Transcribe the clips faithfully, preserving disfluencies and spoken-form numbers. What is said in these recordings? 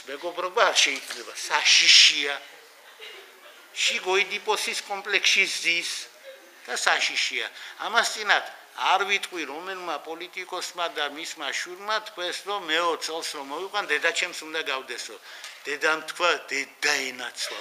მეგობრობა არ შეიძლება, საშიშია. შიგოიდიპოსის კომპლექსში ზის და საშიშია. ამას წინათ არ ვიტყვი რომელმა პოლიტიკოსმა და მისმა შურმა თქვეს რომ მეო წელს რომ მოვიყვან დედაჩემს უნდა გავდესო. დედამ თქვა დედაენაცვალა.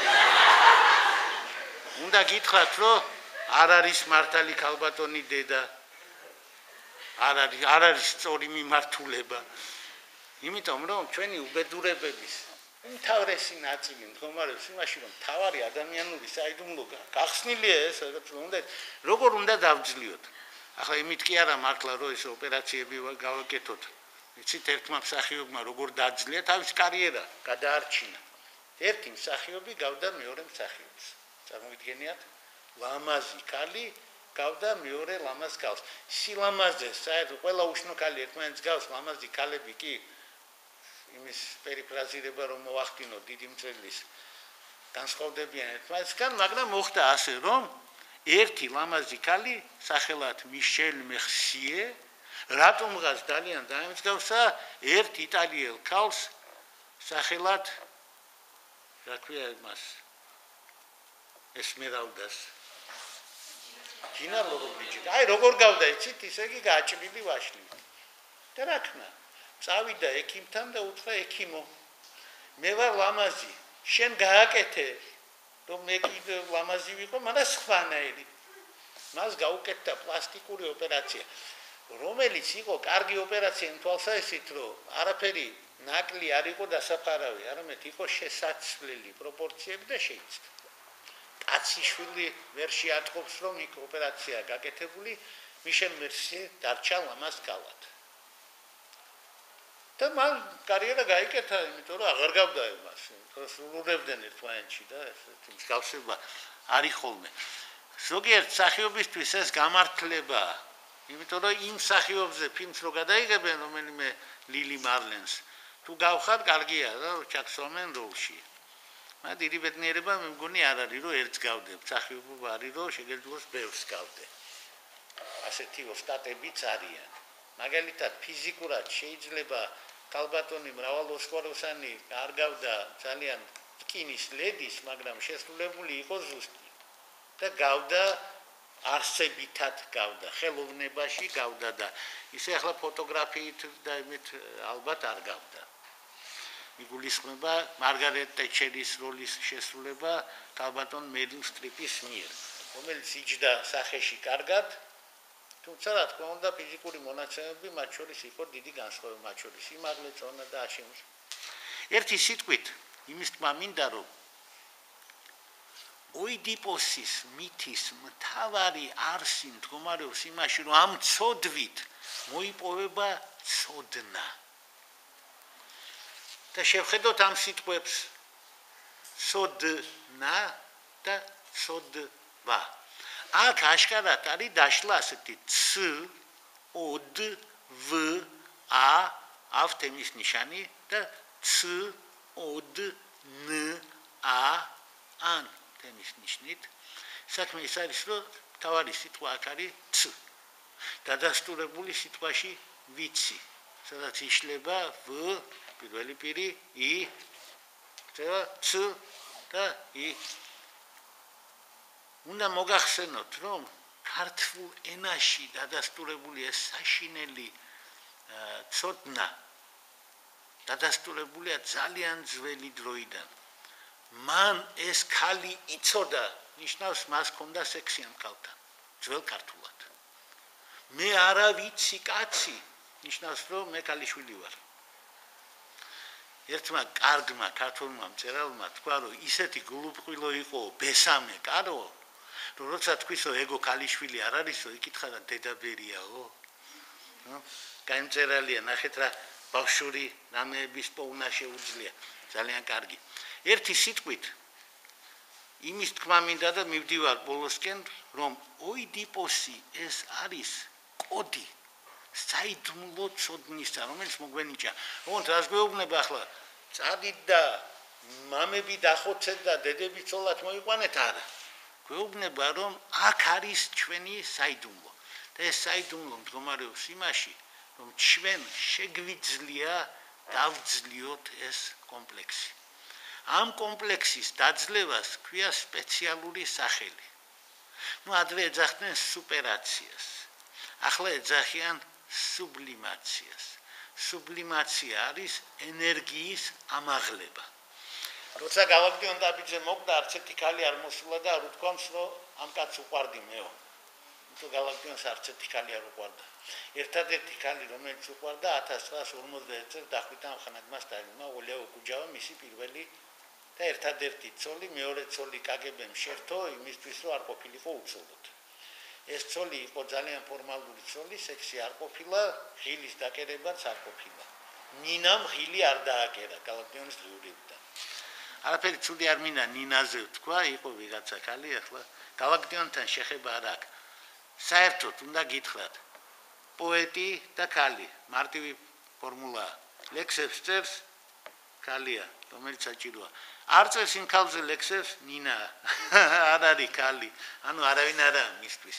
უნდა გითხრათ რომ არ არის მართალი ქალბატონი დედა. არ არის არ არის სწორი მიმართულება. იმიტომ რომ ჩვენი უბედურებების უმთავრესი ნაწილი მდგომარეობს იმაში რომ თავარი ადამიანური საიდუმლო გახსნილია ეს უნდა როგორ უნდა დავძლიოთ. ახლა იმით კი არა მართლა რომ ეს ოპერაციები გავაკეთოთ. იცით ერთმა მსახიობმა როგორ დაძლია თავის კარიერა გადაარჩინა. ერთი მსახიობი გავდა მეორე მსახიობს. წარმოგიდგენიათ? ლამაზი ქალი გავდა მეორე ლამაზ ქალს. სილამაზე საერთოდ ყველა უშნო ქალი ერთმანეთს გავს, ლამაზი ქალები კი იმის პერიფრაზირება რომ მოახდინო დიდი მწერლის განსხვავდებიან ერთმანეთსგან, მაგრამ მოხდა ასე რომ ერთი ლამაზი ქალი სახელად მიშელ მეხსიე რატომღაც ძალიან დაემსგავსა ერთ იტალიელ ქალს სახელად რა ქვია მას ესმერალდას ჯინა ლორობიჯი. აი როგორ გავდა იცით ისე იგი გააჭრილი ვაშლი. და რა ქნა წავიდა ექიმთან და უთხრა ექიმო მე ვარ ლამაზი შენ გააკეთე რომ მე კიდე ლამაზი ვიყო მაგრამ სხვანაირი მას გაუკეთდა პლასტიკური ოპერაცია რომელიც იყო კარგი ოპერაცია იმ თვალსაზრისით რომ არაფერი ნაკლი არ იყო დასაფარავი არამედ იყო შესაძლებელი პროპორციები და შეიცვალა კაციშვილი ვერ შეატყობს რომ იქ ოპერაცია გაკეთებული მიშელ მერსიე დარჩა ლამაზ ქალად და მან კარიერა გაიკეთა, იმიტომ რომ აღარ გავდა მას. სრულდებდნენ ერთმანეთში და ესეთი მსგავსება არის ხოლმე. ზოგიერთ მსახიობისთვის ეს გამართლება, იმიტომ რომ იმ მსახიობზე ფილმს რო გადაიღებენ, რომელიმე ლილი მარლენს, თუ გავხარ, კარგია და ჩაგსვამენ როლში. მაგრამ დიდი ბედნიერება მე მგონი არ არის, რომ ერთს გავდე, მსახიობობა არის, რომ შეგეძლოს ბევრს გავდე. ასეთი ოსტატებიც არიან. მაგალითად ფიზიკურად შეიძლება ქალბატონი მრავალოსკოროსანი არ გავდა ძალიან რკინის ლედის, მაგრამ შესრულებული იყო ზუსტი და გავდა არსებითად გავდა, ხელოვნებაში გავდა და ისე ახლა ფოტოგრაფიით და იმით ალბათ არ გავდა. მიგულისხმება მარგარეტ ტეჩერის როლის შესრულება ქალბატონ მერილ სტრიპის მიერ, რომელიც იჯდა სახეში კარგად თუმცა რა თქმა უნდა ფიზიკური მონაცემები მათ შორის იყო დიდი განსხვავება მათ შორის იმაღლე წონა და აშენოს. ერთი სიტყვით იმის თქმა მინდა რომ ოიდიპოსის მითის მთავარი არსი მდგომარეობს იმაში რომ ამ ცოდვით მოიპოვება ცოდნა. და შევხედოთ ამ სიტყვებს ცოდნა და ცოდვა. აქ აშკარად არის დაშლა ასეთი ც ოდ ვ ა ავთემის ნიშანი და ც ოდ ν ა ან თემის ნიშნით საქმე ის არის რომ თავარი სიტყვა აქ არის ც დადასტურებული სიტყვაში ვიცი სადაც იშლება ვ პირველი პირი ი ც და ი უნდა მოგახსენოთ რომ ქართულ ენაში დადასტურებული ეს საშინელი ცოდნა დადასტურებულია ძალიან ძველი დროიდან. მან ეს ქალი იცოდა, ნიშნავს მას ჰქონდა სექსი ამ ქალთან, ძველ ქართულად. მე არა ვიცი კაცი, ნიშნავს რომ მე ქალიშვილი ვარ. ერთმა კარგმა ქართულმა მწერალმა თქვა რომ ისეთი გულუბრყვილო იყო ბესამე კარო რომ როცა თქვის რომ ეგო ქალიშვილი არ არისო იკითხა და დედაბერიაო გამწერალია ნახეთ რა ბავშვური რამეების პოვნა შეუძლია ძალიან კარგი ერთი სიტყვით იმის თქმა მინდა და მივდივარ ბოლოსკენ რომ ოიდიპოსი ეს არის კოდი საიდუმლო ცოდნისა რომელიც მოგვენიჭა ოღონდ რას გვეუბნება ახლა წადით და მამები დახოცეთ და დედები ცოლად მოიყვანეთ არა გვეუბნება რომ აქ არის ჩვენი საიდუმლო და ეს საიდუმლო მდგომარეობს იმაში რომ ჩვენ შეგვიძლია დავძლიოთ ეს კომპლექსი. ამ კომპლექსის დაძლევას ქვია სპეციალური სახელი. ნუ ადრე ეძახდნენ სუპერაციას. ახლა ეძახიან სუბლიმაციას. სუბლიმაცია არის ენერგიის ამაღლება. როცა გალაქტიონ დაბიძე მოკდა, არც ერთი ქალი არ მოსულა და არ უთქვამს, რომ ამ კაცს უყვარდი მეო. თუ გალაქტიონს არც ერთი ქალი არ უყვარდა. ერთადერთი ქალი, რომელიც უყვარდა ათას ცხრაას ორმოცდაერთი წელს დახვრიტა ამხანაგმა სტალინმა, ოლეა ოკუჯავა მისი პირველი და ერთადერთი ცოლი, მეორე ცოლი კაგებემ შერთო იმისთვის, რომ არ ყოფილიყო უცოლოდ. ეს ცოლი იყო ძალიან ფორმალური ცოლი, სექსი არ ყოფილა, ღილის დაკერებაც არ ყოფილა. ნინამ ღილი არ დააკერა გალაქტიონის ღიურიდან. არაფერი ცუდი არ მინდა ნინაზე ვთქვა, იყო ვიღაცა ქალი, ახლა გალაქტიონთან შეხება არ აქვს. საერთოდ უნდა გითხრათ, პოეტი და ქალი, მარტივი ფორმულაა. ლექსებს წერს ქალია, რომელიც საჭიროა. არ წერს იმ ქალზე ლექსებს ნინა, არ არის ქალი, ანუ არავინ არა მისთვის.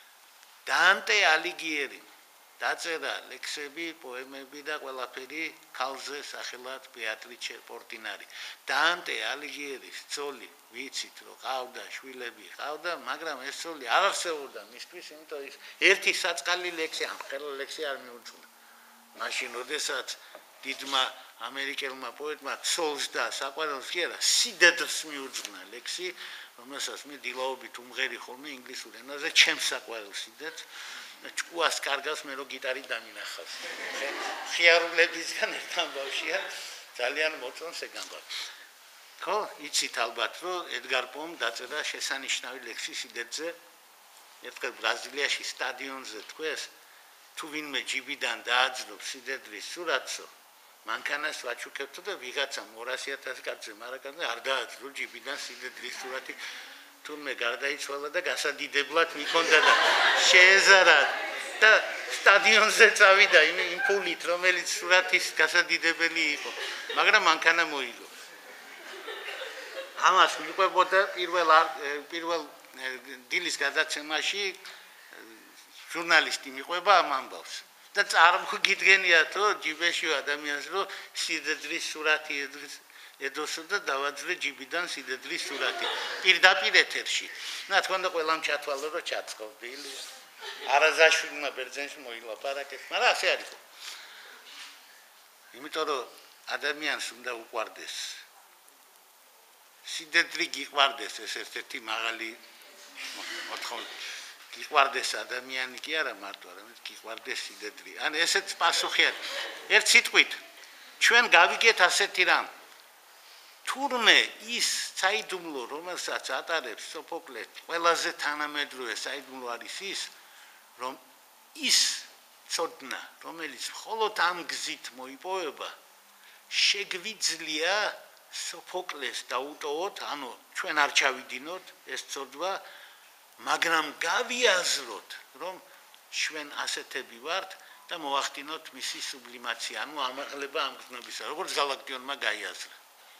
დანტე ალიგიერი დაწერა ლექსები, პოემები და ყველაფერი ქალზე სახელად ბეატრიჩე პორტინარი. დანტე ალიგიერის ცოლი ვიცით, რომ ყავდა, შვილები ყავდა, მაგრამ ეს ცოლი არ არსებობდა მისთვის, იმიტომ ის ერთი საწყალი ლექსი, ამხელა ლექსი არ მიუძღვნა. მაშინ, როდესაც დიდმა ამერიკელმა პოეტმა ცოლს და საყვარელს კი არა, სიდედრს მიუძღვნა ლექსი, რომელსაც მე დილაობით უმღერი ხოლმე ინგლისურ ენაზე, ჩემს საყვარელს სიდედრს. ჭკუას კარგავს მე რო გიტარი დამინახავს. ხიარულებისგან ერთ ამბავშია ძალიან მოწონს ეგ ამბავი. ხო, იცით ალბათ რომ ედგარ პომ დაწერა შესანიშნავი ლექსი სიდედრზე. ერთხელ ბრაზილიაში სტადიონზე თქვეს, თუ ვინმე ჯიბიდან დააძრობს სიდედრის სურათსო, მანქანას ვაჩუქებთო და ვიღაცამ ორასი ათასი კაცზე მარაკაზე არ დააძრო ჯიბიდან სიდედრის სურათი. თურმე გარდაიცვალა და გასადიდებლად მიქონდა და შეეზარა და სტადიონზე წავიდა იმ ფულით, რომელიც სურათის გასადიდებელი იყო, მაგრამ მანქანა მოიგო. ამას მიყვებოდა პირველ პირველ დილის გადაცემაში ჟურნალისტი მიყვება ამ ამბავს და წარმოგიდგენია თუ ჯიბეში ადამიანს რომ სიდედრის სურათი ედოსო და დავაძრე ჯიბიდან სიდედრის სურათი პირდაპირ ეთერში. რა თქმა უნდა ყველამ ჩათვალა რომ ჩაწყობილი. არაზაშვილმა ბერძენში მოილაპარაკეს, მაგრამ ასე არის. იმიტომ რომ ადამიანს უნდა უყვარდეს. სიდედრი გიყვარდეს, ეს ერთ-ერთი მაღალი მოთხოვნა. გიყვარდეს ადამიანი კი არა მარტო, არამედ გიყვარდეს სიდედრი. ან ესეც პასუხი არის. ერთ სიტყვით, ჩვენ გავიგეთ ასეთი რამ. თურმე ის საიდუმლო, რომელსაც ატარებს სოფოკლე, ყველაზე თანამედროვე საიდუმლო არის ის, რომ ის ცოდნა, რომელიც მხოლოდ ამ გზით მოიპოვება, შეგვიძლია სოფოკლეს დაუტოვოთ, ანუ ჩვენ არ ჩავიდინოთ ეს ცოდვა, მაგრამ გავიაზროთ, რომ ჩვენ ასეთები ვართ და მოახდინოთ მისი სუბლიმაცია, ანუ ამაღლება ამ გზნობისა, როგორც გალაქტიონმა გაიაზრა.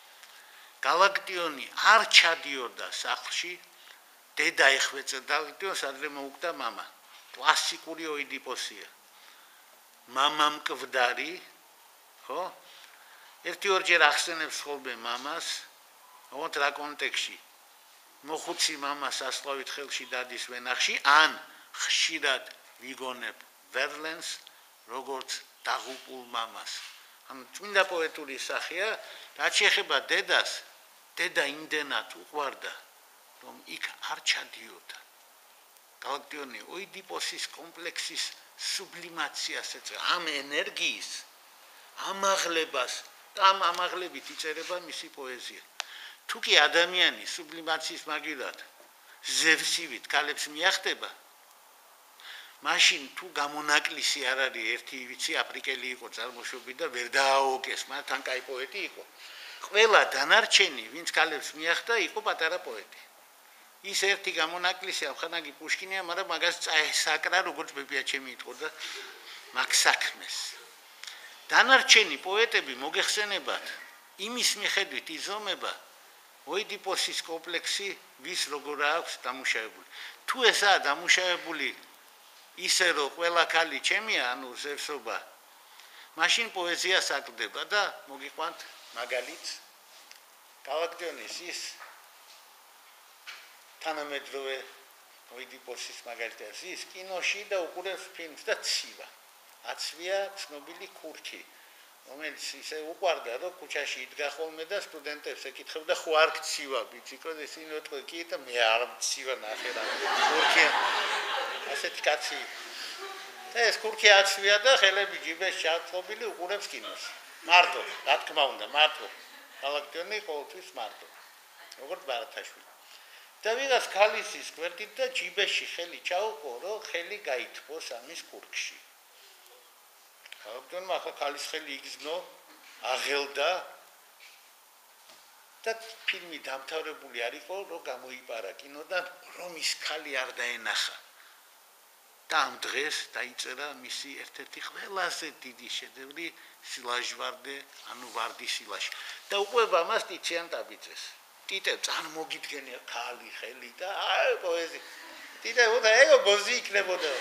გალაქტიონი არ ჩადიოდა სახლში, დედა ეხვეწა გალაქტიონს, ადრე მოუკვდა მამა. კლასიკური ოიდიპოსია. მამა მკვდარი, ხო? ერთი ორჯერ ახსენებს ხოლმე მამას, ოღონდ რა კონტექსში. მოხუცი მამა სასწლავით ხელში დადის ვენახში, ან ხშირად ვიგონებ ვერლენს, როგორც დაღუპულ მამას. ანუ წმინდა პოეტური სახეა, რაც შეეხება დედას, დედა იმდენად უყვარდა, რომ იქ არ ჩადიოდა. გალაქტიონი ოიდიპოსის კომპლექსის სუბლიმაციას ეწევა, ამ ენერგიის ამაღლებას და ამ ამაღლებით იწერება მისი პოეზია. თუ კი ადამიანი სუბლიმაციის მაგილად ზევსივით ქალებს მიახტება, მაშინ თუ გამონაკლისი არ არის, ერთი ვიცი აფრიკელი იყო წარმოშობით და ვერ დააოკეს, მაგრამ თან კაი პოეტი იყო. ყველა დანარჩენი, ვინც ქალებს მიახტა, იყო პატარა პოეტი. ის ერთი გამონაკლისი ამხანაგი პუშკინია, მაგრამ მაგას წაესაკრა, როგორც ბებია ჩემი იტყოდა, მაგ საქმეს. დანარჩენი პოეტები მოგეხსენებათ, იმის მიხედვით იზომება ოიდიპოსის კომპლექსი ვის როგორ აქვს დამუშავებული. თუ ესაა დამუშავებული ისე რომ ყველა ქალი ჩემია, ანუ ზევსობა, მაშინ პოეზია საკლდება და მოგიყვანთ მაგალითს გალაქტიონის ის თანამედროვე ოიდიპოსის მაგალითად ის კინოში და უყურებს ფილმს და ცივა აცვია ცნობილი ქურქი რომელიც ისე უყვარდა რომ ქუჩაში იდგა ხოლმე და სტუდენტებს ეკითხებდა ხო არ გცივა ბიჭიკო და ისინი უთქვი კი და მე არ მცივა ნახე რა ქურქი ასეთი კაცი და ეს ქურქი აცვია და ხელები ჯიბეს ჩაწყობილი უყურებს კინოს მარტო რა თქმა უნდა მარტო გალაქტიონი ყოველთვის მარტო როგორც ბარათაშვილი და ვიღაც ქალისის გვერდით და ჯიბეში ხელი ჩაუყო რომ ხელი გაითბოს ამის ქურქში გალაქტიონმა ახლა ქალის ხელი იგზნო აღელდა და ფილმი დამთავრებული არ იყო რომ გამოიპარა კინოდან რომ ის ქალი არ დაენახა და ამ დღეს დაიწერა მისი ერთ-ერთი ყველაზე დიდი შედევრი სილაჟვარდე ანუ ვარდი სილაში და უყვება მას ტიციან ტაბიძეს ტიტე წარმოგიდგენია ქალი ხელი და აი პოეზია ტიტე უდა ეგო ბოზი იქნებოდა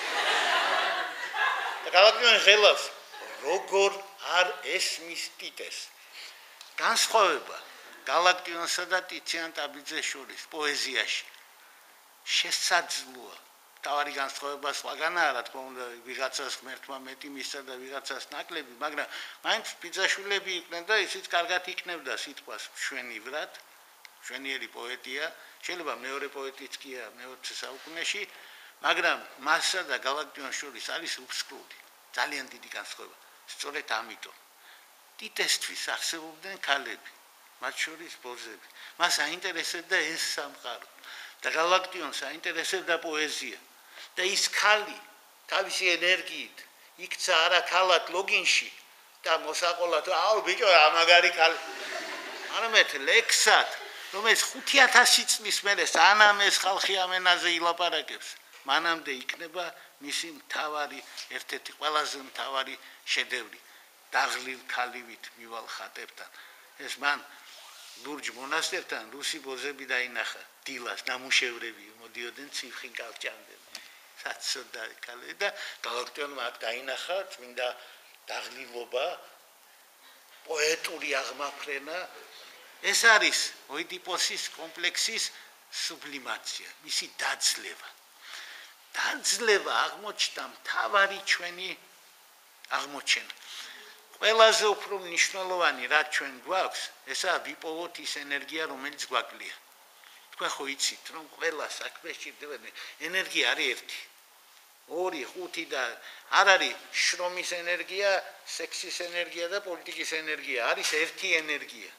და გალაქტიონი ხელავს როგორ არ ესმის ტიტეს განსხვავება გალაქტიონსა და ტიციან ტაბიძეს შორის პოეზიაში შესაძლოა თავარი განსხვავება სხვაგანაა რა თქმა უნდა ვიღაცას ღმერთმა მეტი მისცა და ვიღაცას ნაკლები მაგრამ მაინც ბიძაშვილები იყვნენ და ისიც კარგად იქნებდა სიტყვას მშვენივრად მშვენიერი პოეტია შეიძლება მეორე პოეტიც კია მეოცე საუკუნეში მაგრამ მასსა და გალაქტიონს შორის არის უბსკრული ძალიან დიდი განსხვავება სწორედ ამიტომ ტიტესთვის არსებობდნენ ქალები მათ შორის ბოზები მას აინტერესებდა ეს სამყარო და გალაქტიონს აინტერესებდა პოეზია და ის ქალი თავისი ენერგიით იქცა არა ქალად ლოგინში და მოსაყოლად აუ ბიჭო რა მაგარი ქალი არამედ ლექსად რომელიც ხუთი ათასი წლის მერე სანამ ეს ხალხი ამ ენაზე ილაპარაკებს მანამდე იქნება მისი მთავარი ერთ-ერთი ყველაზე მთავარი შედევრი დაღლილ ქალივით მივალ ხატებთან ეს მან ლურჯ მონასტერთან რუსი ბოზები დაინახა დილას ნამუშევრები მოდიოდნენ ციხინ კავჭამდე საცოდა ქალი და გალაქტიონმა აქ დაინახა წმინდა დაღლილობა პოეტური აღმაფრენა ეს არის ოიდიპოსის კომპლექსის სუბლიმაცია მისი დაძლევა დაძლევა აღმოჩნდა მთავარი ჩვენი აღმოჩენა ყველაზე უფრო მნიშვნელოვანი რაც ჩვენ გვაქვს ესაა ვიპოვოთ ის ენერგია რომელიც გვაკლია თქვენ ხო იცით რომ ყველა საქმე სჭირდება ენერგია არის ერთი ორი ხუთი და არ არის შრომის ენერგია სექსის ენერგია და პოლიტიკის ენერგია არის ერთი ენერგია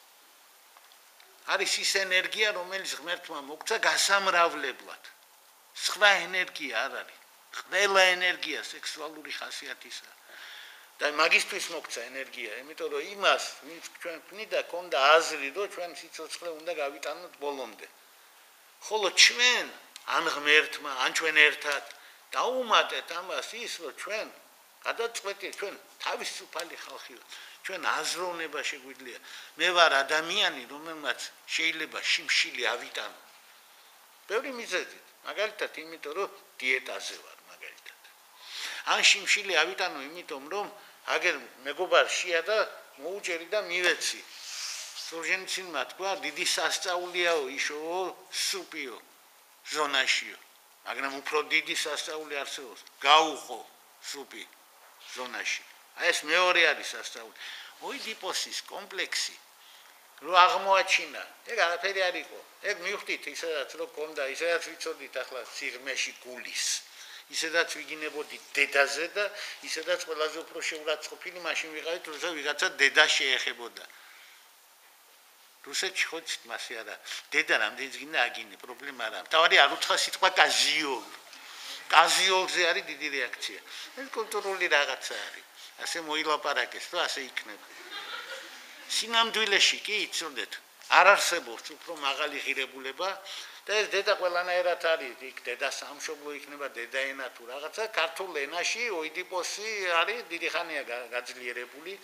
არის ის ენერგია რომელიც ღმერთმა მოგცა გასამრავლებლად სხვა ენერგია არ არის ყველა ენერგია სექსუალური ხასიათისაა და მაგისტრის მოგცა ენერგია იმიტომ რომ იმას ვინც ჩვენ ვქნიდა ქონდა აზრი რომ ჩვენ სიცოცხლე უნდა გავიტანოთ ბოლომდე ხოლო ჩვენ ან ღმერთმა ან ჩვენ ერთად დაუმატეთ ამას ის რომ ჩვენ გადაწყვეტით ჩვენ თავისუფალი ხალხი ვართ ჩვენ აზროვნება შეგვიძლია მე ვარ ადამიანი რომელმაც შეიძლება შიმშილი ავიტანო ბევრი მიზეზით მაგალითად იმიტომ რომ დიეტაზე ვარ მაგალითად ან შიმშილი ავიტანო იმიტომ რომ აგერ მეგობარშია და მოუჭერი და მივეცი სურჟენცინმა თქვა დიდი სასწაულიაო იშოო სუპიო ზონაშიო მაგრამ უფრო დიდი სასწაული არსებობს გაუყო სუპი ზონაში აი ეს მეორე არის სასწაული ოიდიპოსის კომპლექსი რო აღმოაჩინა ეგ არაფერი არ იყო ეგ მივხვდით ისედაც რო კონდა ისედაც ვიცოდით ახლა სიღმეში გულის ისედაც ვიგინებოდით დედაზე და ისედაც ყველაზე უფრო შეურაცხყოფილი მაშინ ვიყავით როცა ვიღაცა დედა შეეხებოდა რუსეთში ხო მასე არა დედა რამდენიც გინდა აგინე პრობლემა არა თავარი არ უთხრა სიტყვა კაზიოლ კაზიოლზე არის დიდი რეაქცია ეს კულტურული რაღაცა არის ასე მოილაპარაკეს რომ ასე იქნება სინამდვილეში კი იცოდეთ არ არსებობს უფრო მაღალი ღირებულება და ეს დედა ყველანაირად არის იქ დედა სამშობლო იქნება დედა ენა თუ რაღაცა ქართულ ენაში ოიდიპოსი არის დიდი ხანია გაძლიერებული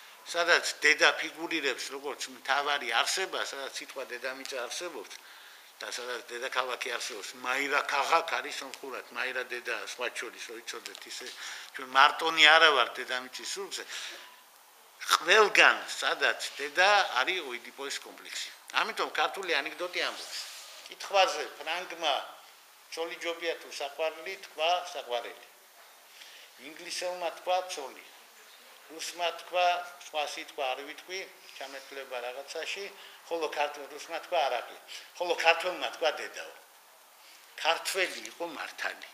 სადაც დედა ფიგურირებს როგორც მთავარი არსება სადაც სიტყვა დედამიწა არსებობს და სადაც დედაქალაქი არსებობს, მაირა ქაღაკ არის სამხრეთ, მაირა დედა სხვა შორის, რო იცოდეთ ისე, ჩვენ მარტონი არა ვარ დედამიწის სულზე. ყველგან, სადაც დედა არის ოიდიპოს კომპლექსი. ამიტომ ქართული ანეკდოტი ამბობს. კითხვაზე ფრანგმა ცოლი ჯობია თუ საყვარელი თქვა საყვარელი. ინგლისელმა თქვა ცოლი. რუსმა თქვა სხვა სიტყვა არ ვიტყვი, ჩამეთვლება რაღაცაში, ხოლო ქართულ რუსმა თქვა არაყი. ხოლო ქართველმა თქვა დედაო. ქართველი იყო მართალი.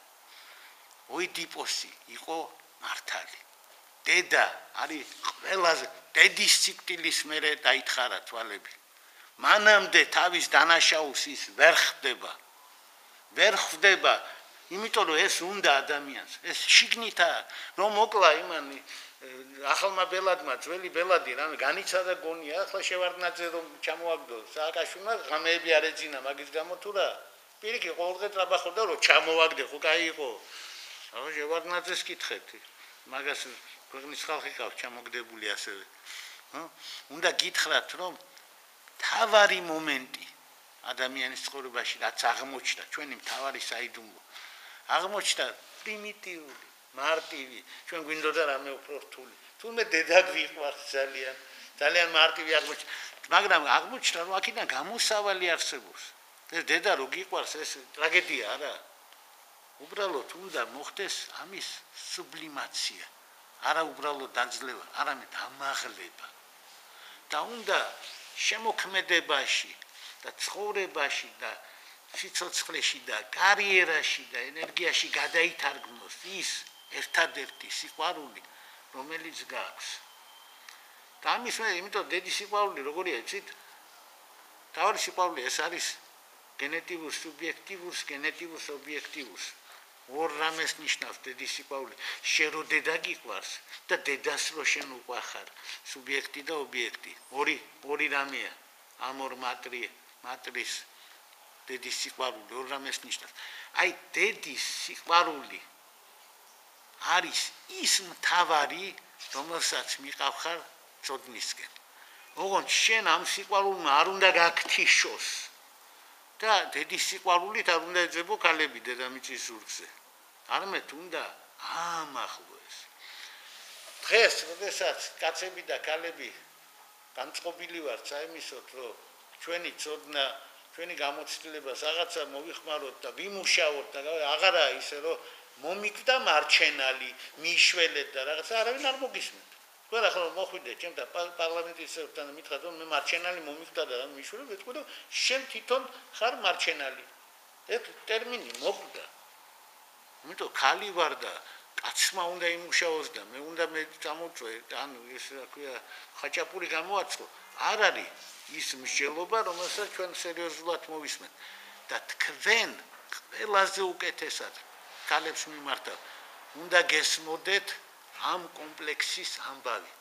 ოიდიპოსი იყო მართალი. დედა არის ყველაზე დედის სიკვდილის მერე დაითხარა თვალები. მანამდე თავის დანაშაულს ის ვერ ხვდება. ვერ ხვდება, იმიტომ რომ ეს უნდა ადამიანს, ეს შიგნითა რომ მოკლა იმანი ახალმა ბელადმა, ძველი ბელადი რამე განიცადა გონია, ახლა შევარდნაძე რომ ჩამოაგდო სააკაშვილმა ღამეები არ ეძინა მაგის გამო თუ რა. პირიქით ყოველდღე ტრაბახობდა რომ ჩამოაგდე, ხო კაი იყო. ახლა შევარდნაძეს კითხეთ. მაგას ქვეყნის ხალხი ყავს ჩამოგდებული ასევე. ხო? უნდა გითხრათ რომ თავარი მომენტი ადამიანის ცხოვრებაში რაც აღმოჩნდა, ჩვენი მთავარი საიდუმლო. აღმოჩნდა პრიმიტიული, მარტივი, ჩვენ გვინდოდა რამე უფრო რთული. თუმცა დედა გვიყვარს ძალიან, ძალიან მარტივი აღმოჩნდა, მაგრამ აღმოჩნდა რომ აქედან გამოსავალი არსებობს. ეს დედა რო გიყვარს, ეს ტრაგედია არა. უბრალოდ უნდა მოხდეს ამის სუბლიმაცია. არა უბრალოდ დაძლევა, არამედ ამაღლება. და უნდა შემოქმედებაში და ცხოვრებაში და სიცოცხლეში და კარიერაში და ენერგიაში გადაითარგმნოს ის ერთადერთი სიყვარული, რომელიც გაქვს. და ამის მე, იმიტომ დედის სიყვარული როგორია, იცით? თავი სიყვარული ეს არის გენეტიურ სუბიექტივურს, გენეტიურს ობიექტივურს. ორ რამეს ნიშნავს დედის სიყვარული. შენ რო დედა გიყვარს და დედას რო შენ უყვახარ, სუბიექტი და ობიექტი. ორი ორი რამეა. ამ ორ მატრია, матриს დედის სიყვარული ორ რამეს ნიშნავს. აი დედის სიყვარული არის ის მთავარი, რომელსაც მიყავხარ წოდნისკენ. ოღონდ შენ ამ სიყვარულმა არ უნდა გაქთიშოს და დედის სიყვარულით არ უნდა ეძებო ქალები დედამიწის ზურგზე. არამედ უნდა აამახლოს. დღეს, როდესაც კაცები და ქალები განწყობილი ვართ საიმისოთ, რომ ჩვენი წოდნა, ჩვენი გამოცდილება რაღაცა მოვიხმაროთ და ვიმუშაოთ და აღარა ისე რომ მომიკვდა მარჩენალი, მიშველეთ და რაღაცა არავინ არ მოგისმენთ. თქვენ ახლა მოხვიდეთ ჩემთან პარლამენტის წევრთან და მითხრათ რომ მე მარჩენალი მომიკვდა და მიშველე, ვეთქვი რომ შენ თვითონ ხარ მარჩენალი. ეს ტერმინი მოკვდა. იმიტომ ხალი ვარ და კაცმა უნდა იმუშაოს და მე უნდა მე წამოწვე, ანუ ეს რა ქვია, ხაჭაპური გამოაცხო. არ არის ის მსჯელობა, რომელსაც ჩვენ სერიოზულად მოვისმენთ. და თქვენ ყველაზე უკეთესად ქალებს მიმართავ, უნდა გესმოდეთ ამ კომპლექსის ამბავი.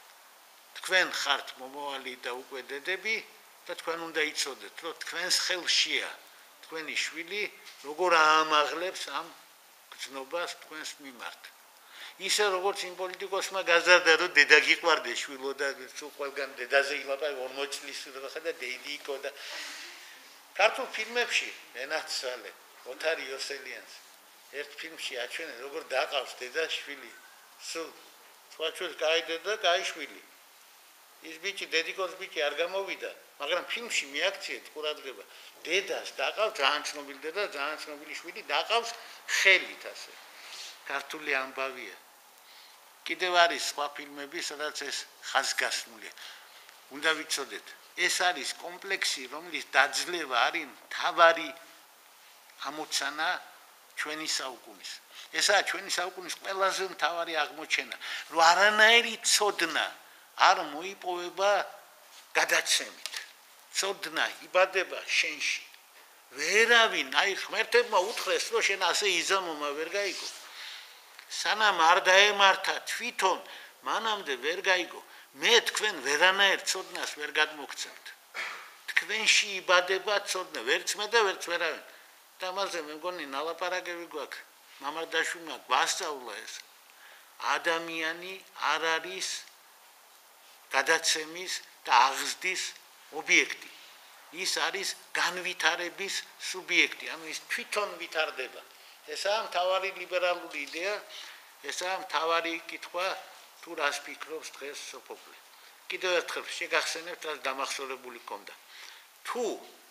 თქვენ ხართ მომავალი და უკვე დედები და თქვენ უნდა იცოდეთ, რომ თქვენს ხელშია თქვენი შვილი როგორ აამაღლებს ამ გზნობას თქვენს მიმართ. ისე როგორც იმ პოლიტიკოსმა გაზარდა, რომ დედა გიყვარდეს შვილო და სულ ყველგან დედაზე ილაპარაკა ორმოც წლის და დედი იყო და ქართულ ფილმებში ენაცვალე ოთარ იოსელიანს ერთ ფილმში აჩვენენ როგორ დაყავს დედა შვილი. სულ სხვა ჩვენ კაი დედა, კაი შვილი. ის ბიჭი დედიკოს ბიჭი არ გამოვიდა, მაგრამ ფილმში მიაქციეთ ყურადღება. დედას დაყავს ძალიან ცნობილი დედა, ძალიან ცნობილი შვილი დაყავს ხელით ასე. ქართული ამბავია. კიდევ არის სხვა ფილმები, სადაც ეს ხაზგასმულია. უნდა ვიცოდეთ, ეს არის კომპლექსი, რომლის დაძლევა არის მთავარი ამოცანა ჩვენი საუკუნის. ესაა ჩვენი საუკუნის ყველაზე მთავარი აღმოჩენა, რომ არანაირი ცოდნა არ მოიპოვება გადაცემით. ცოდნა იბადება შენში. ვერავინ, აი ღმერთებმა უთხრეს, რომ შენ ასე იზამომა ვერ გაიგო. სანამ არ დაემართა თვითონ, მანამდე ვერ გაიგო. მე თქვენ ვერანაირ ცოდნას ვერ გადმოგცემთ. თქვენში იბადება ცოდნა, ვერც მე და ვერც ვერავინ. და ამაზე მე მგონი ნალაპარაკები გვაქვს. მამარდაშვილმა გვასწავლა ეს. ადამიანი არ არის გადაცემის და აღზრდის ობიექტი. ის არის განვითარების სუბიექტი, ანუ ის თვითონ ვითარდება. ესაა მთავარი ლიბერალური იდეა, ესაა მთავარი კითხვა, თუ რას ფიქრობს დღეს სოფოკლე. კიდევ ერთხელ შეგახსენებთ, რაც დამახსოვრებული გქონდა. თუ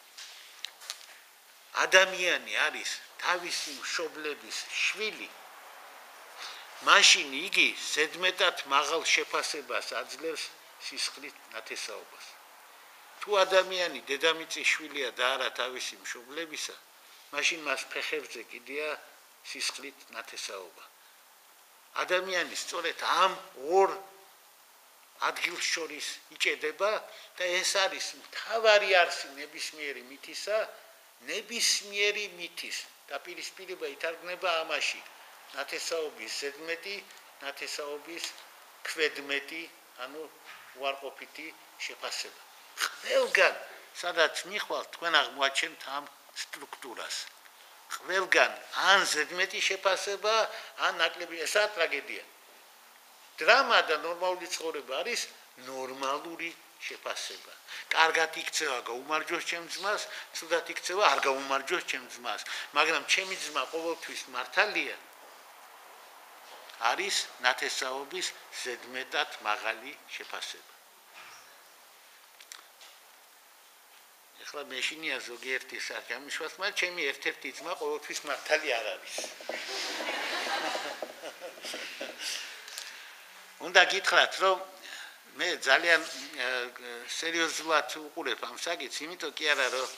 ადამიანი არის თავისი მშობლების შვილი, მაშინ იგი ზედმეტად მაღალ შეფასებას აძლევს სისხლით ნათესაობას. თუ ადამიანი დედამიწის შვილია და არა თავისი მშობლებისა, მაშინ მას ფეხებზე კიდია სისხლით ნათესაობა. ადამიანი სწორედ ამ ორ ადგილს შორის იჭედება და ეს არის მთავარი არსი ნებისმიერი მითისა, ნებისმიერი მითის დაპირისპირება ითარგმნება ამაში. ნათესაობის ზედმეტი, ნათესაობის ქვედმეტი, ანუ უარყოფითი შეფასება. ყველგან, სადაც მიხვალთ, თქვენ აღმოაჩენთ ამ სტრუქტურას. ყველგან ან ზედმეტი შეფასება, ან ნაკლები, ესაა ტრაგედია. დრამა და ნორმალური ცხოვრება არის ნორმალური შეფასება. კარგად იქცევა, გაუმარჯოს ჩემ ძმას, ცუდად იქცევა, არ გაუმარჯოს ჩემ ძმას, მაგრამ ჩემი ძმა ყოველთვის მართალია. არის ნათესაობის ზედმეტად მაღალი შეფასება. ეხლა მეშინია ზოგიერთი საერთამიშვას, მაგრამ ჩემი ერთ-ერთი ძმა ყოველთვის მართალი არ არის. უნდა გითხრათ, რომ მე ძალიან სერიოზულად უყურებ ამ საკითხს, იმიტომ კი არა, რომ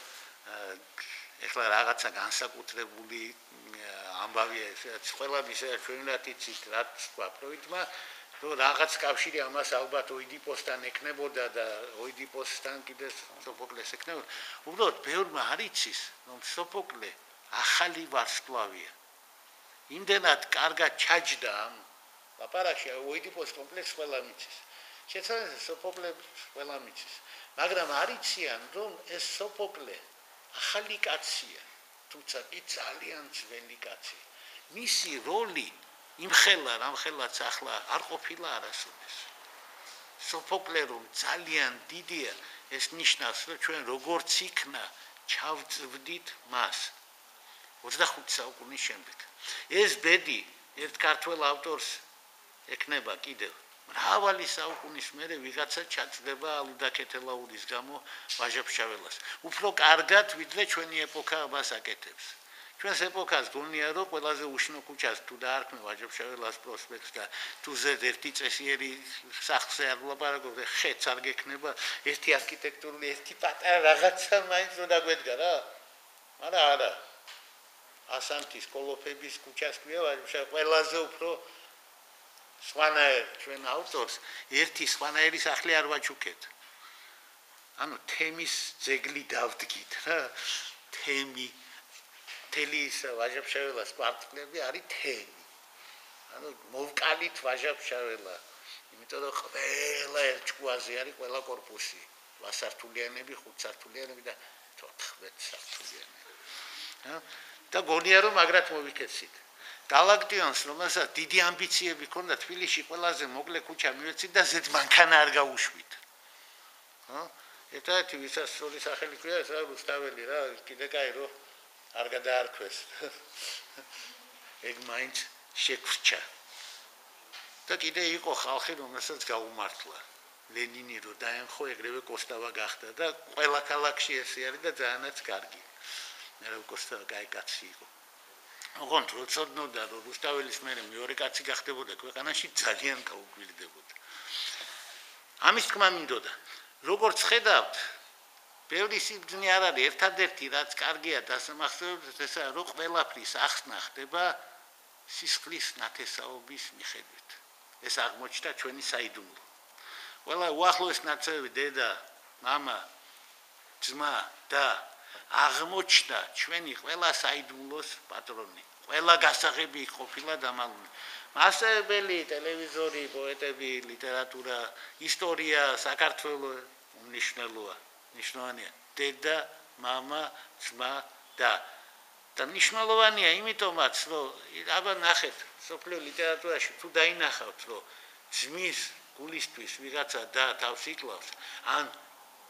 ეხლა რაღაცა განსაკუთრებული ამბავია, რაც ყველა ისე ჩვენ რა თიცით, რაც თქვა ფროიდმა, რომ რაღაც კავშირი ამას ალბათ ოიდიპოსთან ეკნებოდა და ოიდიპოსთან კიდე სოფოკლეს ეკნებოდა. უბრალოდ ბევრმა არ იცის, რომ სოფოკლე ახალი ვარსკვლავია. იმდენად კარგად ჩაჯდა ამ ლაპარაკში, ოიდიპოს კომპლექსს ყველა მიცის. შეცვალეთ სოფოკლე ყველა მიცის, მაგრამ არ იციან, რომ ეს სოფოკლე ახალი კაცია, თუმცა კი ძალიან ძველი კაცია. მისი როლი იმხელა, რამხელაც ახლა არ ყოფილა არასოდეს. სოფოკლე რომ ძალიან დიდია, ეს ნიშნავს, რომ ჩვენ როგორც იქნა ჩავწვდით მას ოცდახუთი საუკუნის შემდეგ. ეს ბედი ერთ ქართველ ავტორს ეკნება კიდევ. მრავალი საუკუნის მერე ვიღაცა ჩაწდება ალუდა ქეთელაურის გამო ვაჟა-ფშაველას. უფრო კარგად ვიდრე ჩვენი ეპოქა ამას აკეთებს. ჩვენს ეპოქას გონია, რომ ყველაზე უშნო ქუჩას თუ დაარქმე ვაჟა-ფშაველას პროსპექტს და თუ ზედ ერთი წესიერი სახლზე არ ვლაპარაკობ და ხეც არ გექნება, ერთი არქიტექტურული, ერთი პატარა რაღაცა მაინც უნდა გვედგა რა. არა, არა. ასანთის კოლოფების ქუჩას ქვია ვაჟა-ფშაველას ყველაზე უფრო სვანაერ ჩვენ ავტორს ერთი სვანაერი სახლი არ ვაჩუქეთ. ანუ თემის ძეგლი დავდგით რა. თემი თელის ვაჟა-ფშაველას კვარტლები არის თემი. ანუ მოვკალით ვაჟა-ფშაველა. იმიტომ რომ ყველა ერთ ჭკუაზე არის ყველა корпуსი. ვასართულიანები, ხუთსართულიანები და თოთხმეტ სართულიანები. და გონია რომ მაგრად მოვიქეცით. გალაქტიონს, რომელსაც დიდი ამბიციები ჰქონდა, თბილისში ყველაზე მოკლე ქუჩა მიეცით და ზედ მანქანა არ გაუშვით. ხო? ერთადერთი ვისაც სრული სახელი ქვია, ეს რა რუსთაველი რა, კიდე კაი რო არ გადაარქვეს. ეგ მაინც შეგვრჩა. და კიდე იყო ხალხი, რომელსაც გაუმართლა. ლენინი რო დაემხო, ეგრევე კოსტავა გახდა და ყველა ქალაქში ესე არის და ძალიანაც კარგი. მე რო კოსტავა კაი კაცი იყო. ოღონდ როცოდნოდა რომ რუსთაველის მერე მეორე კაცი გახდებოდა ქვეყანაში ძალიან გაუგვირდებოდა. ამის თქმა მინდოდა. როგორც ხედავთ, ბევრი სიბრძნე არ არის, ერთადერთი რაც კარგია დასამახსოვრებლად, ესაა რომ ყველაფრის ახსნა ხდება სისხლის ნათესაობის მიხედვით. ეს აღმოჩნდა ჩვენი საიდუმლო. ყველა უახლოეს ნაცევი დედა, მამა, ძმა და აღმოჩნდა ჩვენი ყველა საიდუმლოს პატრონი. ყველა გასაღები ყოფილა დამალული. მასწავლებელი, ტელევიზორი, პოეტები, ლიტერატურა, ისტორია, საქართველო უმნიშვნელოა, მნიშვნელოვანია. დედა, მამა, ძმა და და მნიშვნელოვანია იმიტომაც, რომ აბა ნახეთ, სოფლიო ლიტერატურაში თუ დაინახავთ, რომ ძმის გულისთვის ვიღაცა და თავს იკლავს, ან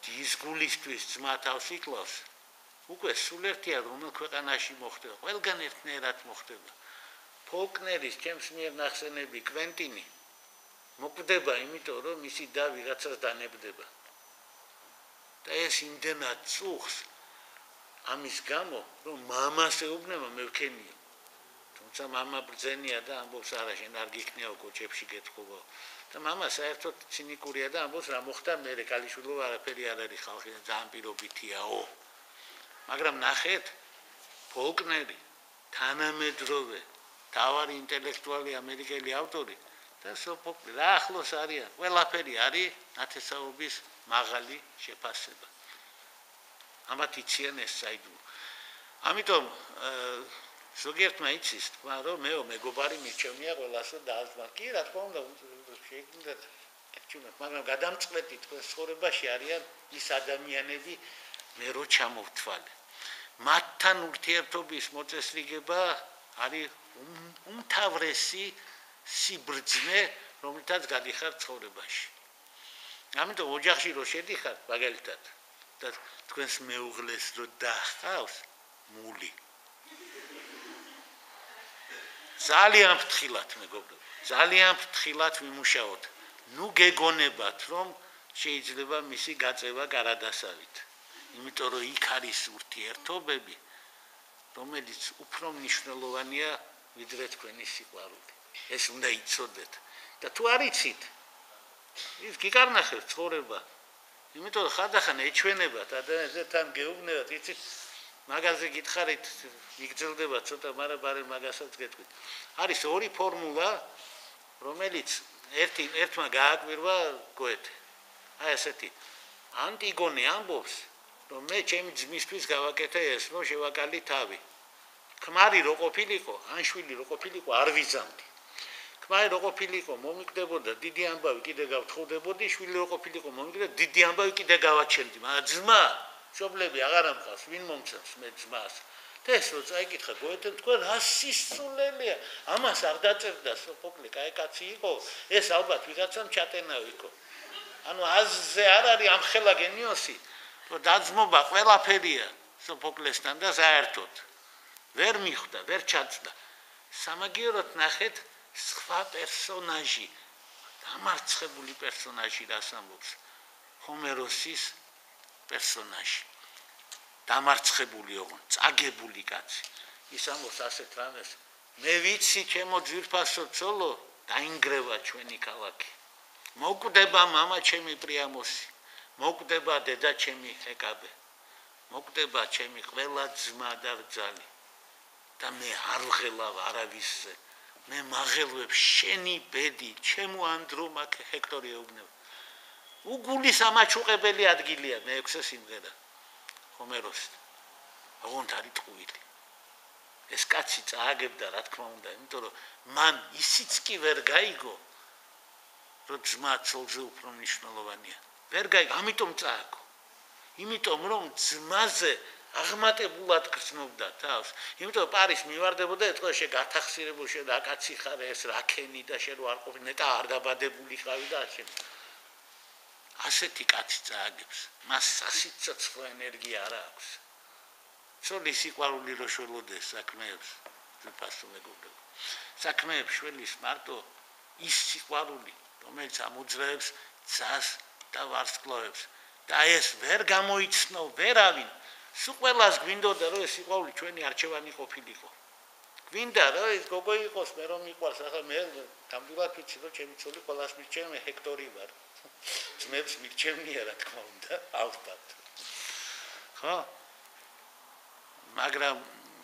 დის გულისთვის ძმა თავს იკლავს, უკვე სულ ერთია რომელ ქვეყანაში მოხდება, ყველგან ერთნაირად მოხდება. ფოლკნერის ჩემს მიერ ნახსენები კვენტინი მოკვდება, იმიტომ რომ მისი და ვიღაცას დანებდება. და ეს იმდენად წუხს ამის გამო, რომ მამას ეუბნება მე ვქენია. თუმცა მამა ბრძენია და ამბობს არა შენ არ გიქნიაო კოჭებში გეთხოვო. და მამა საერთოდ ცინიკურია და ამბობს რა მოხდა მერე კალიშვილო არაფერი არ არის ხალხი და ძალიან პირობითიაო. მაგრამ ნახეთ ფოლკნერი თანამედროვე თავარი ინტელექტუალი ამერიკელი ავტორი და სოფოკლე რა ახლოს არიან ყველაფერი არის ნათესაობის მაღალი შეფასება. ამათ იციან ეს საიდუმლო. ამიტომ ზოგიერთმა იცის თქვა რომ მეო მეგობარი მირჩევნია ყველას რომ დაასვა. კი რა თქმა უნდა შეგვიძლია ეჩვენოთ, მაგრამ გადამწყვეტი თქვენ ცხოვრებაში არიან ის ადამიანები მე რო ჩამოვთვალე. მათთან ურთიერთობის მოწესრიგება არის უმთავრესი სიბრძნე, რომლითაც გადიხარ ცხოვრებაში. ამიტომ ოჯახში რო შედიხარ, მაგალითად, და თქვენს მეუღლეს რო დაჰყავს მული. ძალიან ფრთხილად მეგობრებო, ძალიან ფრთხილად ვიმუშაოთ. ნუ გეგონებათ, რომ შეიძლება მისი გაწევა გარადასავით. იმიტომ რომ იქ არის ურთიერთობები, რომელიც უფრო მნიშვნელოვანია ვიდრე თქვენი სიყვარული. ეს უნდა იცოდეთ. და თუ არ იცით, ის გიკარნახებს ცხოვრება. იმიტომ რომ ხანდახან ეჩვენებათ ადამიანებს თან გეუბნებათ, იცით, მაგაზე გითხარით, იგრძელდება ცოტა, მაგრამ ბარემ მაგასაც გეტყვით. არის ორი ფორმულა, რომელიც ერთი ერთმა გააკვირვა გოეთე. აი ესეთი. ანტიგონე ამბობს, რომ მე ჩემი ძმისთვის გავაკეთე ეს, რომ შევაკალი თავი. ქმარი რო ყოფილიყო, ან შვილი რო ყოფილიყო, არ ვიზამდი. ქმარი რო ყოფილიყო, მომიკვდებოდა, დიდი ამბავი კიდე გავთხოვდებოდი, შვილი რო ყოფილიყო, მომიკვდებოდა, დიდი ამბავი კიდე გავაჩენდი. მაგრამ ძმა, მშობლები აღარ ამყავს, ვინ მომწევს მე ძმას. და ეს რო წაიკითხა გოეთემ, თქვენ რა სისულელია, ამას არ დაწერდა სოფოკლე, კაი კაცი იყო, ეს ალბათ ვიღაცამ ჩატენავ იყო. ანუ აზზე არ არის ამხელა გენიოსი, რომ დაძმობა ყველაფერია სოფოკლესთან და საერთოდ ვერ მიხვდა, ვერ ჩაწდა. სამაგიეროდ ნახეთ სხვა პერსონაჟი, დამარცხებული პერსონაჟი რას ამბობს, ჰომეროსის პერსონაჟი. დამარცხებული ოღონდ, წაგებული კაცი. ის ამბობს ასეთ რამეს, მე ვიცი ჩემო ძვირფასო ცოლო, დაინგრევა ჩვენი ქალაქი. მოკვდება მამა ჩემი პრიამოსი, მოკვდება დედა ჩემი ჰეკაბე, მოკვდება ჩემი ყველა ძმა და რძალი. და მე არ ვღელავ არავისზე, მე მაღელვებ შენი ბედი, ჩემო ანდრომაქ ჰექტორი ეუბნება. უგულის ამაჩუყებელი ადგილია, მე ექვსე სიმღერა. ჰომეროსი. ოღონდ არის ტყუილი. ეს კაცი წააგებდა, რა თქმა უნდა, იმიტომ რომ მან ისიც კი ვერ გაიგო, რომ ძმა ცოლზე უფრო მნიშვნელოვანია. ვერ გაიგო, ამიტომ წააგო. იმიტომ რომ ძმაზე აღმატებულად გრძნობდა თავს. იმიტომ პარის მივარდებოდა, ეთქვა შე გათახსირებულ შე და კაცი ხარ ეს რაკენი და შე რო არ ყოფილი ნეტა არ დაბადებული ხავი და ასე. ასეთი კაცი წააგებს, მას სასიცოცხლო ენერგია არ აქვს. ცოლის სიყვარული რო შველოდეს საქმეებს, ძვირფასო მეგობრებო. საქმეებს შველის მარტო ის სიყვარული, რომელიც ამოძრაებს ძას და ვარსკვლავებს. და ეს ვერ გამოიცნო ვერავინ. სულ ყველას გვინდოდა რომ ეს სიყვარული ჩვენი არჩევანი ყოფილიყო. გვინდა რომ ეს გოგო იყოს, მე რომ მიყვარს, ახლა მე გამდვილად ვიცი რომ ჩემი ცოლი ყველას მირჩევენ, ჰექტორი ვარ. ძმებს მირჩევნია რა თქმა უნდა, ალბათ. ხო? მაგრამ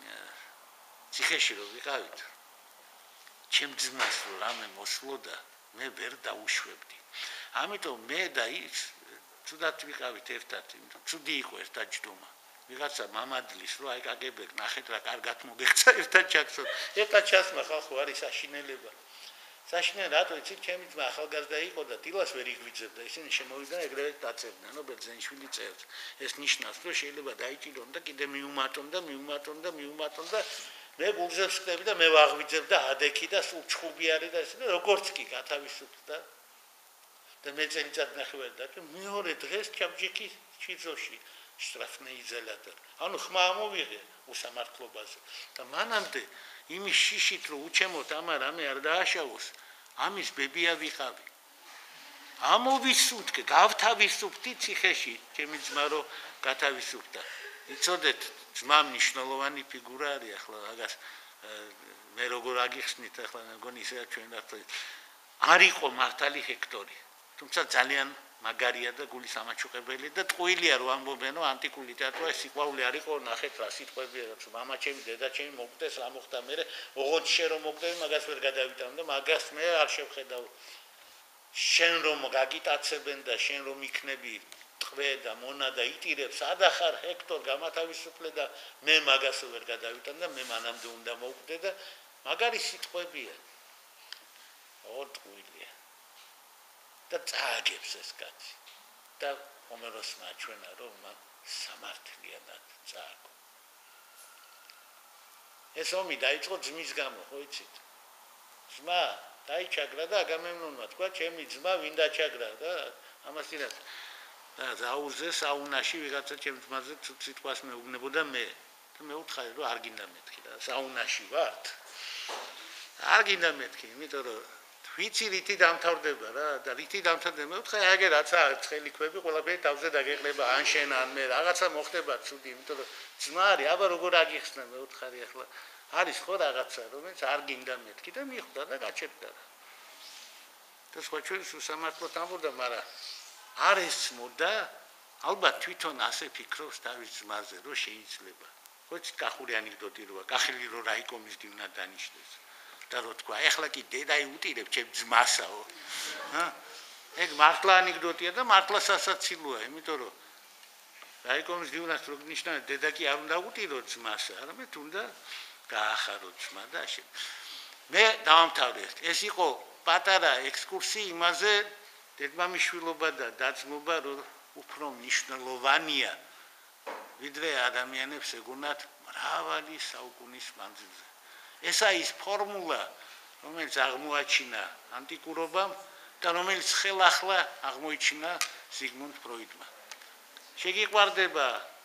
ციხეში რო ვიყავით, ჩემ ძმას რო რამე მოსვლოდა, მე ვერ დაუშვებდი. ამიტომ მე და ის ცუდად ვიყავით ერთად, იმიტომ ცუდი იყო ერთ დაჯდომა. ვიღაცა მამადლის რო აი კაგებეკ ნახეთ რა კარგად მოგეღცა ერთად ჩაქცო. ერთად ჩასმა ხალხო არის საშინელება. საშინელი რატო იცი ჩემი ძმა ახალგაზრდა იყო და დილას ვერ იგვიძებდა, ისინი შემოვიდნენ ეგრევე დაწევდნენ, ნო ბერძენიშვილი წერს. ეს ნიშნავს რომ შეიძლება დაიჭირონ და კიდე მიუმატონ და მიუმატონ და მიუმატონ და მე გულზევს ხდები და მე ვაღვიძებ და ადექი და სულ ჩხუბი არის და ისინი როგორც კი გათავისუფლდა და მე წელიწად ნახევარი და მეორე დღეს ჩაბჯიქი ჩიძოში შტრაფნეიზელატორ. ანუ ხმა ამოვიღე უსამართლობაზე. და მანამდე იმის შიშით რომ უჩემოთ ამა რამე არ დააშავოს, ამის ბებია ვიყავი. ამოვისუფთე, გავთავისუფთი ციხეში, ჩემი ძმა რო გათავისუფთა. იცოდეთ, ძმა მნიშვნელოვანი ფიგურა არის ახლა მაგას მე როგორ აგიხსნით ახლა მეგონი ისე ჩვენ რა არ იყო მართალი ჰექტორი. თუმცა ძალიან მაგარია და გულის ამაჩუყებელი და ტყუილია რომ ამბობენო ანტიკული ლიტერატურა სიყვარული არ იყო ნახეთ რა სიტყვებია რაც მამა ჩემი დედა ჩემი მოგდეს რა მოხდა მე ოღონდ შენ რომ მოგდები მაგას ვერ გადავიტან და მაგას მე არ შევხედავ შენ რომ გაგიტაცებენ და შენ რომ იქნები ტყვე და მონა და იტირებს ადახარ ჰექტორ გამათავისუფლე და მე მაგას ვერ გადავიტან და მე მანამდე უნდა მოვკვდე და მაგარი სიტყვებია ოღონდ ტყუილია და წააგებს ეს კაცი და ჰომეროსმა აჩვენა რომ მან სამართლიანად წააგო ეს ომი დაიწყო ძმის გამო ხო იცით ძმა დაიჩაგრა და აგამემნონმა თქვა ჩემი ძმა ვინ დაჩაგრა და ამას ირად და ზაუზე საუნაში ვიღაცა ჩემს ძმაზე სიტყვას მეუბნებოდა მე და მე უთხარი რომ არ გინდა მეთქი და საუნაში ვართ არ გინდა მეთქი იმიტომ რომ ვიცი რითი დამთავრდება რა და რითი დამთავრდება მე ვთხარი აგე რაცა ცხელი ქვები ყველაფერი თავზე დაგეყლება ან შენ ან მე რაღაცა მოხდება ცუდი იმიტომ რომ ძმა არის აბა როგორ აგიხსნა მე ვთხარი ახლა არის ხო რაღაცა რომელიც არ გინდა მეთქი და მიხვდა და გაჩერდა და სხვა ჩვენს უსამართლოდ ამბობდა მაგრამ არ ესმოდა ალბათ თვითონ ასე ფიქრობს თავის ძმაზე რომ შეიძლება ხო კახური ანეკდოტი როა კახილი რო რაიკომის დივნა დანიშნეს და რო თქვა ეხლა კი დედაი უტირებ ჩემ ძმასაო ჰა ეგ მართლა ანეკდოტია და მართლა სასაცილოა იმიტომ რომ რაიკომის დივნას რო ნიშნა დედა კი არ უნდა უტირო ძმას არამედ უნდა გაახარო ძმა და ასე მე დავამთავრე ეს იყო პატარა ექსკურსი იმაზე დედმამიშვილობა და დაძმობა რომ უფრო მნიშვნელოვანია ვიდრე ადამიანებს ეგონათ მრავალი საუკუნის მანძილზე ესა ის ფორმულა რომელიც აღმოაჩინა ანტიკურობამ და რომელიც ხელახლა აღმოიჩინა ზიგმუნდ ფროიდმა შეგიყვარდება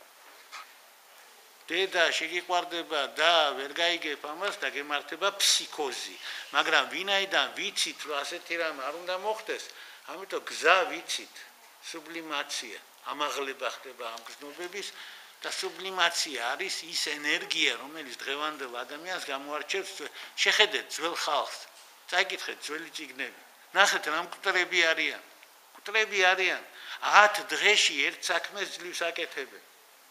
დედა შეგიყვარდება და ვერ გაიგებ ამას და გემართება ფსიქოზი მაგრამ ვინაიდან ვიცით რომ ასეთი რამ არ უნდა მოხდეს ამიტომ გზა ვიცით სუბლიმაცია ამაღლება ხდება ამ გზნობების და სუბლიმაცია არის ის ენერგია რომელიც დღევანდელ ადამიანს გამოარჩევს შეხედეთ ძველ ხალხს წაიკითხეთ ძველი წიგნები ნახეთ რა მკვდრები არიან მკვდრები არიან ათ დღეში ერთ საქმეს ძლივს აკეთებენ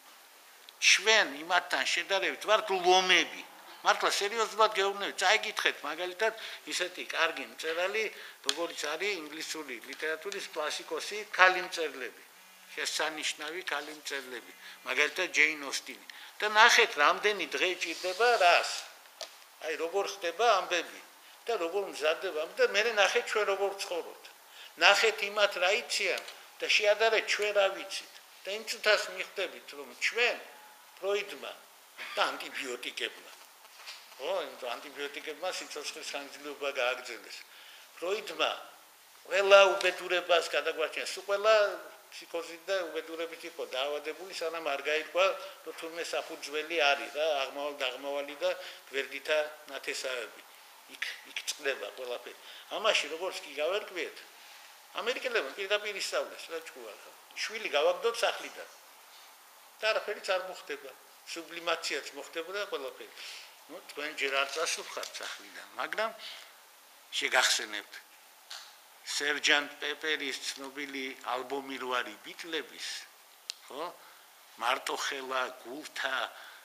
ჩვენ იმათთან შედარებით ვართ ლომები მართლა სერიოზულად გეუბნები წაიკითხეთ მაგალითად ისეთი კარგი მწერალი როგორც არის ინგლისური ლიტერატურის კლასიკოსი ქალი მწერლები შესანიშნავი ქალი მწერლები მაგალითად ჯეინ ოსტინი და ნახეთ რამდენი დღე ჭირდება რას აი როგორ ხდება ამბები და როგორ მზადდება და მე ნახეთ ჩვენ როგორ ცხოვრობთ ნახეთ იმათ რა იციან და შეადარეთ ჩვენ რა ვიცით და იმ წუთას მიხვდებით რომ ჩვენ ფროიდმა და ანტიბიოტიკებმა ხო იმ ანტიბიოტიკებმა სიცოცხლის ხანგრძლივობა გააგრძელეს ფროიდმა ყველა უბედურებას გადაგვაჩინა სულ ყველა ფსიქოზი და უბედურებით იყო დაავადებული სანამ არ გაირკვა რომ თურმე საფუძველი არის რა აღმავალ დაღმავალი და გვერდითა ნათესავები იქ იქ წდება ყველაფერი ამაში როგორც კი გავერკვიეთ ამერიკელებმა პირდაპირ ისწავლეს რა ჭკუა შვილი გავაგდოთ სახლიდან და არაფერიც არ მოხდება სუბლიმაციაც მოხდებოდა ყველაფერი ну თქვენ ჯერ არ წასულხართ სახლიდან მაგრამ შეგახსენებთ სერჯანტ პეპერის ცნობილი ალბომი რო არის ბიტლების ხო მარტოხელა გულთა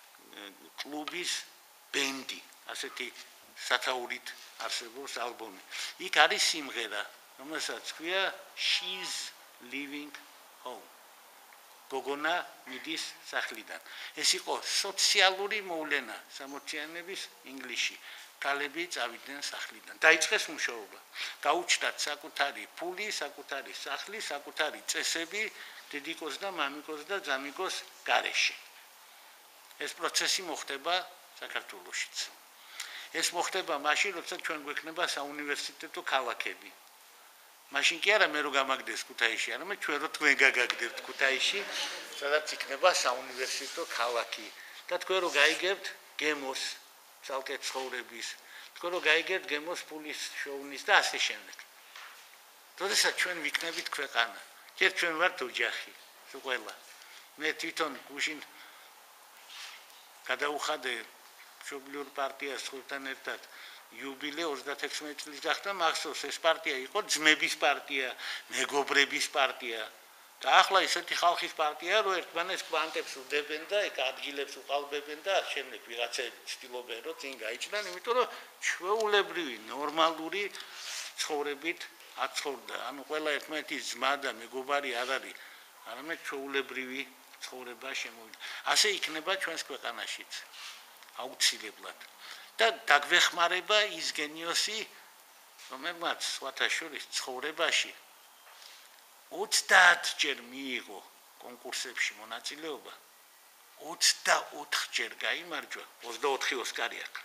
კლუბის ბენდი ასეთი სათაურით არსებობს ალბომი იქ არის სიმღერა რომელსაც ქვია she's living home გოგონა მიდის სახლიდან ეს იყო სოციალური მოვლენა სამოციანების ინგლისში ქალები წავიდნენ სახლიდან დაიწყეს მუშაობა გაუჩნდათ საკუთარი ფული საკუთარი სახლი საკუთარი წესები დედიკოს და მამიკოს და ძამიკოს გარეშე ეს პროცესი მოხდება საქართველოშიც ეს მოხდება მაშინ როცა ჩვენ გვექნება საუნივერსიტეტო ქალაქები მაშინ კი არა მე რო გამაგდეს ქუთაისში, არამედ ჩვენ რო თქვენ გაგაგდებთ ქუთაისში, სადაც იქნება საუნივერსიტეტო ქალაქი. და თქვენ რო გაიგებთ გემოს ცალკე ცხოვრების, თქვენ რო გაიგებთ გემოს პულის შოუნის და ასე შემდეგ. როდესაც ჩვენ ვიქნებით ქვეყანა, ჯერ ჩვენ ვართ ოჯახი, თუ ყველა. მე თვითონ გუშინ გადავუხადე მშობლიურ პარტიას ხუთთან ერთად იუბილე ოცდაექვსმეტ წლის გახდა, მახსოვს ეს პარტია იყო ძმების პარტია, მეგობრების პარტია. და ახლა ისეთი ხალხის პარტია, რომ ერთმანეთს კვანტებს უდებენ და ეგ ადგილებს უყალბებენ და ამ შემდეგ ვიღაცები ცდილობენ, რომ წინ გაიჭრან, იმიტომ რომ ჩვეულებრივი ნორმალური ცხოვრებით აცხოვრდა. ანუ ყველა ერთმანეთის ძმა და მეგობარი არ არის, არამედ ჩვეულებრივი ცხოვრება შემოვიდა. ასე იქნება ჩვენს ქვეყანაშიც აუცილებლად. და დაგვეხმარება ის გენიოსი, რომელმაც სხვათა შორის ცხოვრებაში ოცდაათჯერ მიიღო კონკურსებში მონაწილეობა, ოცდაოთხჯერ გაიმარჯვა, ოცდაოთხი ოსკარი აქვს.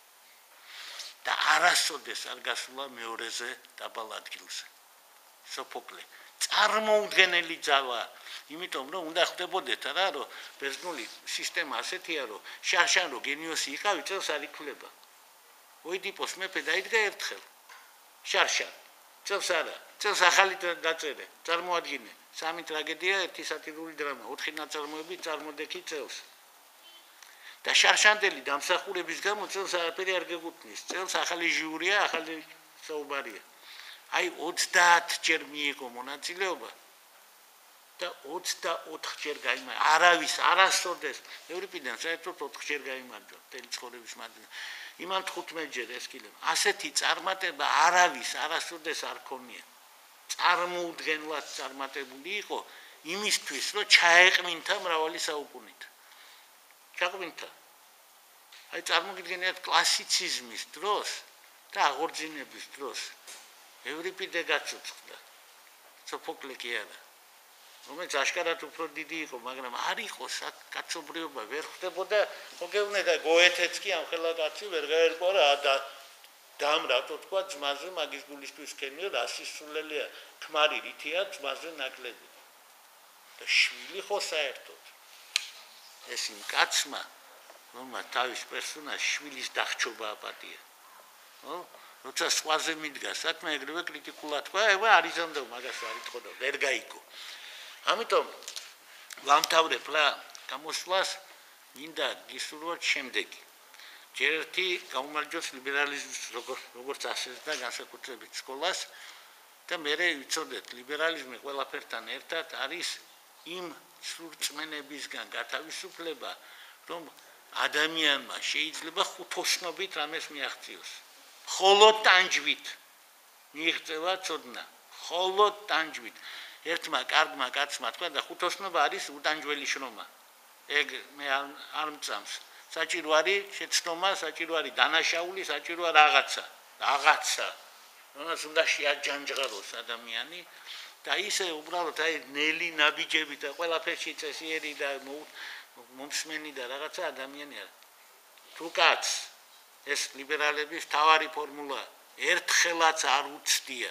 და არასოდეს არ გასულა მეორეზე დაბალ ადგილზე. სოფოკლე წარმოუდგენელი ძალა, იმიტომ რომ უნდა ხვდებოდეთ რა, რომ ბერძნული სისტემა ასეთია, რომ შარშან რო გენიოსი იყავი, წელს არ იკვლება. ოიდიპოს მეფე დაიდგა ერთხელ. შარშან წელს არა, წელს ახალი დაწერე, წარმოადგინე, სამი ტრაგედია, ერთი სატირული დრამა, ოთხი ნაწარმოები წარმოდექი წელს. და შარშანდელი დამსახურების გამო წელს არაფერი არ გეკუთვნის, წელს ახალი ჟიურია, ახალი საუბარია. აი ოცდაათჯერ მიიღო მონაწილეობა და ოცდაოთხჯერ გაიმარჯვა. არავის არასოდეს ევრიპიდენ საერთოდ ოთხჯერ გაიმარჯვა მთელი ცხოვრების მანძილზე. იმან თხუთმეტჯერ ეს კიდევ. ასეთი წარმატება არავის არასოდეს არ ქონია. წარმოუდგენლად წარმატებული იყო იმისთვის, რომ ჩაეყმინთა მრავალი საუკუნით. ჩაყმინთა. აი წარმოგიდგენიათ კლასიციზმის დროს და აღორძინების დროს ევრიპიდე გაცოცხლდა. სოფოკლე კი არა. რომელიც აშკარად უფრო დიდი იყო, მაგრამ არ იყო კაცობრიობა, ვერ ხვდებოდა, მოგევნე და გოეთეც კი ამ ხელა კაცი ვერ გაერკვა რა და დამ რატო თქვა ძმაზე მაგის გულისთვის ქენია, რა სისულელია, ქმარი რითია ძმაზე ნაკლები. და შვილი ხო საერთოდ. ეს იმ კაცმა, რომელმაც თავის პერსონას შვილის დახჩობა აპატია. ხო? როცა სხვაზე მიდგა საქმე, ეგრევე კრიტიკულად თქვა, ება არ იზამდა მაგას არ იტყოდა, ვერ გაიგო. ამიტომ ვამთავრებ რა გამოსვლას, მინდა გისურვოთ შემდეგი. ჯერ ერთი გაუმარჯოს ლიბერალიზმის როგორც ასეცდა განსაკუთრებით სკოლას და მერე ვიცოდეთ ლიბერალიზმი ყველაფერთან ერთად არის იმ სრულწმენებისგან გათავისუფლება, რომ ადამიანმა შეიძლება ხუთოსნობით რამეს მიაღწიოს. მხოლოდ ტანჯვით მიიღწევა ცოდნა, მხოლოდ ტანჯვით. ერთმა კარგმა კაცმა თქვა და ხუთოსნობა არის უტანჯველი შრომა. ეგ მე არ მწამს. საჭირო არის შეცდომა, საჭირო არის დანაშაული, საჭიროა რაღაცა, რაღაცა. რომელსაც უნდა შეაჯანჯღაროს ადამიანი და ისე უბრალოდ აი ნელი ნაბიჯები და ყველაფერში წესიერი და მომსმენი და რაღაცა ადამიანი არ. თუ კაც ეს ლიბერალების თავარი ფორმულა ერთხელაც არ უცდია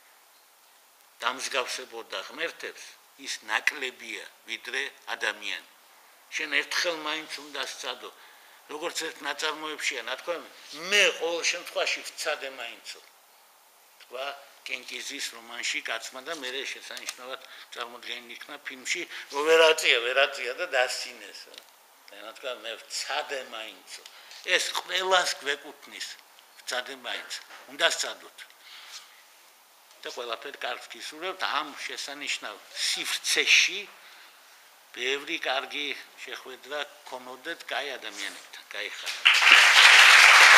დამსგავსებოდა ღმერთებს, ის ნაკლებია ვიდრე ადამიანი. შენ ერთხელ მაინც უნდა სცადო, როგორც ერთ ნაწარმოებშია ნათქვამი, მე ყოველ შემთხვევაში ვცადე მაინცო. თქვა კენკიზის რომანში კაცმა და მერე შესანიშნავად წარმოდგენილი იქნა ფილმში, რომ ვერაწია, ვერაწია და დასცინეს. და ნათქვა მე ვცადე მაინცო. ეს ყველას გვეკუთვნის, ვცადე მაინც. უნდა სცადოთ. და ყველაფერი კარგს გისურვებთ ამ შესანიშნავ სივრცეში ბევრი კარგი შეხვედრა გქონოდეთ კაი ადამიანებთან, კაი ხარ.